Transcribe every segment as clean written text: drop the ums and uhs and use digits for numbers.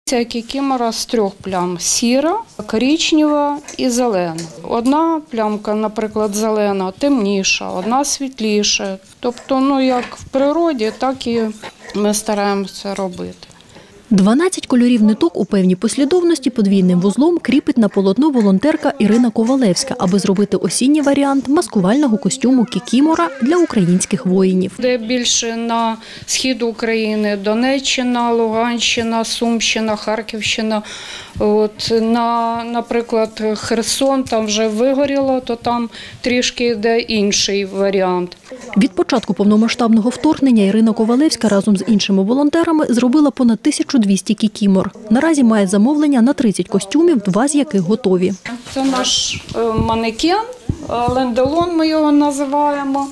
Ця кікімора з 3 плям – сіра, коричнева і зелена. Одна плямка, наприклад, зелена, темніша, одна світліша. Тобто, як в природі, так і ми стараємося робити. 12 кольорів ниток у певній послідовності подвійним вузлом кріпить на полотно волонтерка Ірина Ковалевська, аби зробити осінній варіант маскувального костюму кікімора для українських воїнів. Де більше на схід України – Донеччина, Луганщина, Сумщина, Харківщина. Наприклад, Херсон, там вже вигоріло, то там трішки йде інший варіант. Від початку повномасштабного вторгнення Ірина Ковалевська разом з іншими волонтерами зробила понад 1200 кікімор. Наразі має замовлення на 30 костюмів, 2 з яких готові. Це наш манекен, ленделон ми його називаємо.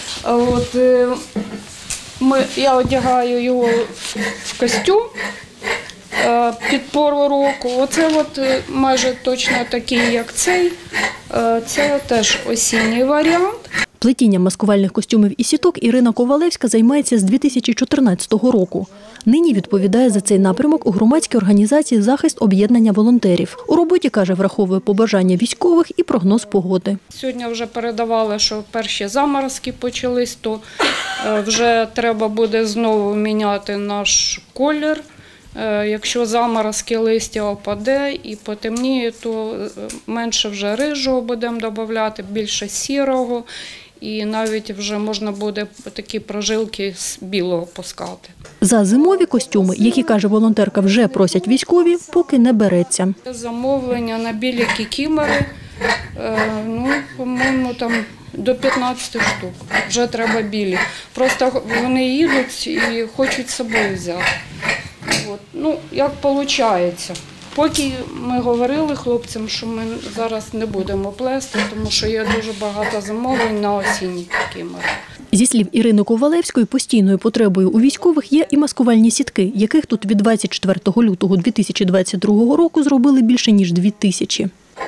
Я одягаю його в костюм під пору року. Оце майже точно такий, як цей. Це теж осінній варіант. Плетінням маскувальних костюмів і сіток Ірина Ковалевська займається з 2014 року. Нині відповідає за цей напрямок у громадській організації «Захист об'єднання волонтерів». У роботі, каже, враховує побажання військових і прогноз погоди. Сьогодні вже передавали, що перші заморозки почались, то вже треба буде знову міняти наш колір. Якщо заморозки, листя опаде і потемніє, то менше вже рижого будемо додавати, більше сірого. І навіть вже можна буде такі прожилки з білого пускати. За зимові костюми, які, каже волонтерка, вже просять військові, поки не береться. Замовлення на білі кікімори, по-моєму, там до 15 штук. Вже треба білі. Просто вони їдуть і хочуть з собою взяти. Як виходить. Поки ми говорили хлопцям, що ми зараз не будемо плести, тому що є дуже багато замовлень на осінні кікімори. Зі слів Ірини Ковалевської, постійною потребою у військових є і маскувальні сітки, яких тут від 24 лютого 2022 року зробили більше ніж 2000.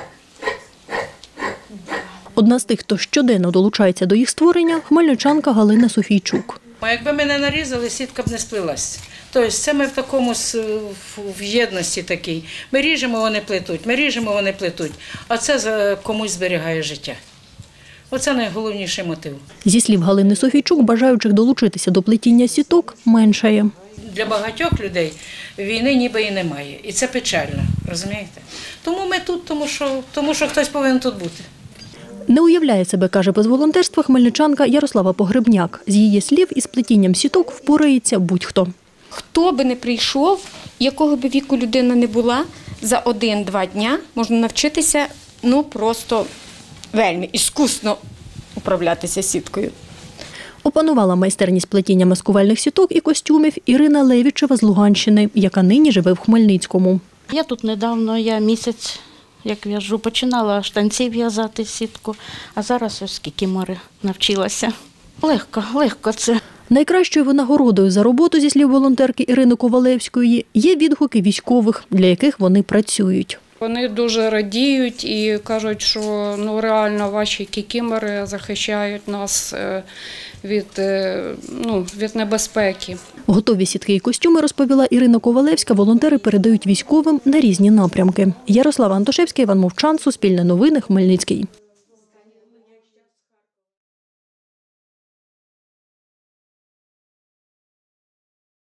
Одна з тих, хто щоденно долучається до їх створення – хмельничанка Галина Софійчук. Якби ми не нарізали, сітка б не сплилась. Тобто це ми в такому в єдності такій. Ми ріжемо, вони плетуть, ми ріжемо, вони плетуть. А це комусь зберігає життя. Оце найголовніший мотив. Зі слів Галини Софійчук, бажаючих долучитися до плетіння сіток меншає. Для багатьох людей війни ніби і немає. І це печально, розумієте? Тому ми тут, тому що хтось повинен тут бути. Не уявляє себе, каже, без волонтерства хмельничанка Ярослава Погребняк. З її слів, із плетінням сіток впорається будь-хто. Хто би не прийшов, якого би віку людина не була, за 1-2 дня можна навчитися просто вельми іскусно управлятися сіткою. Опанувала майстерність плетіння маскувальних сіток і костюмів Ірина Левічева з Луганщини, яка нині живе в Хмельницькому. Я тут недавно, я місяць, як в'яжу, починала штанці в'язати сітку, а зараз ось кікімори навчилася. Легко це. Найкращою винагородою за роботу, зі слів волонтерки Ірини Ковалевської, є відгуки військових, для яких вони працюють. Вони дуже радіють і кажуть, що реально ваші кікімори захищають нас від небезпеки. Готові сітки і костюми, розповіла Ірина Ковалевська, волонтери передають військовим на різні напрямки. Ярослава Антошевська, Іван Мовчан, Суспільне новини, Хмельницький.